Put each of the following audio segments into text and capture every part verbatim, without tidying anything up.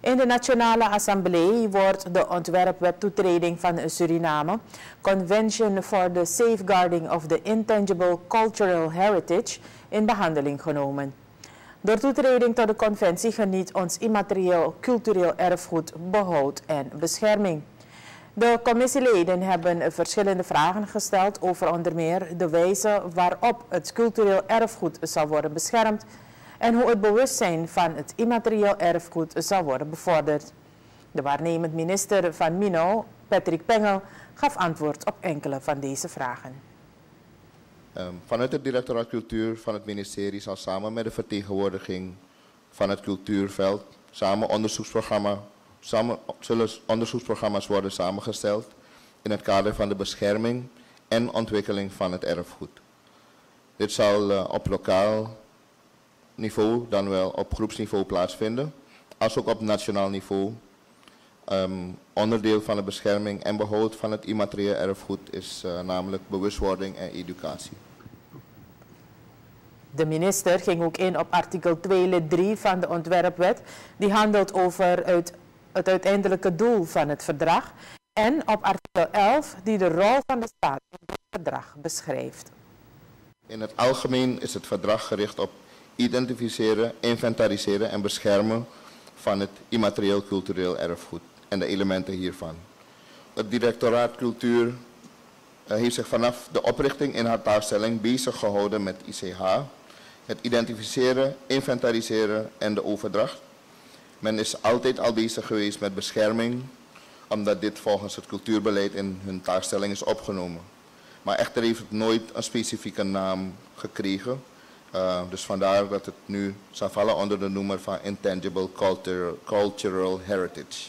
In de Nationale Assemblée wordt de ontwerpwet toetreding van Suriname, Convention for the Safeguarding of the Intangible Cultural Heritage, in behandeling genomen. Door toetreding tot de conventie geniet ons immaterieel cultureel erfgoed behoud en bescherming. De commissieleden hebben verschillende vragen gesteld over onder meer de wijze waarop het cultureel erfgoed zal worden beschermd en hoe het bewustzijn van het immaterieel erfgoed zal worden bevorderd. De waarnemend minister van Mino, Patrick Pengel, gaf antwoord op enkele van deze vragen. Um, vanuit het directoraat cultuur van het ministerie zal samen met de vertegenwoordiging van het cultuurveld samen onderzoeksprogramma, samen, zullen onderzoeksprogramma's worden samengesteld in het kader van de bescherming en ontwikkeling van het erfgoed. Dit zal uh, op lokaal niveau, dan wel op groepsniveau plaatsvinden, als ook op nationaal niveau. Um, onderdeel van de bescherming en behoud van het immaterieel erfgoed is uh, namelijk bewustwording en educatie. De minister ging ook in op artikel twee lid drie van de ontwerpwet, die handelt over uit, het uiteindelijke doel van het verdrag, en op artikel elf, die de rol van de staat in het verdrag beschrijft. In het algemeen is het verdrag gericht op identificeren, inventariseren en beschermen van het immaterieel cultureel erfgoed en de elementen hiervan. Het directoraat cultuur uh, heeft zich vanaf de oprichting in haar taakstelling bezig gehouden met I C H, het identificeren, inventariseren en de overdracht. Men is altijd al bezig geweest met bescherming, omdat dit volgens het cultuurbeleid in hun taakstelling is opgenomen. Maar echter heeft het nooit een specifieke naam gekregen. Uh, dus vandaar dat het nu zal vallen onder de noemer van Intangible Cultural, Cultural Heritage.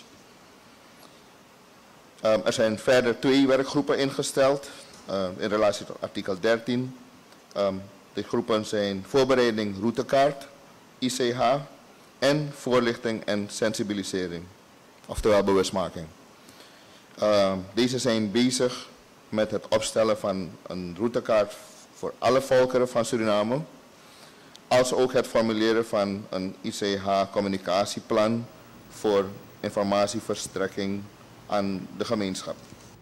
Um, er zijn verder twee werkgroepen ingesteld uh, in relatie tot artikel dertien. Um, de groepen zijn voorbereiding routekaart, I C H en voorlichting en sensibilisering, oftewel bewustmaking. Uh, deze zijn bezig met het opstellen van een routekaart voor alle volkeren van Suriname, als ook het formuleren van een I C H-communicatieplan voor informatieverstrekking aan de gemeenschap.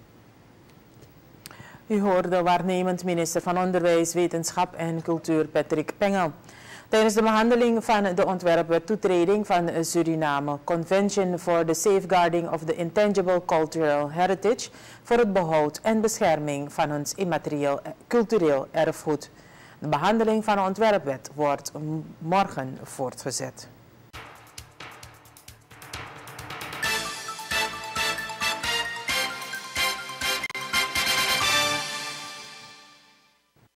U hoorde waarnemend minister van Onderwijs, Wetenschap en Cultuur Patrick Pengel. Tijdens de behandeling van de ontwerpwet toetreding van Suriname, Convention for the Safeguarding of the Intangible Cultural Heritage, voor het behoud en bescherming van ons immaterieel cultureel erfgoed. De behandeling van de ontwerpwet wordt morgen voortgezet.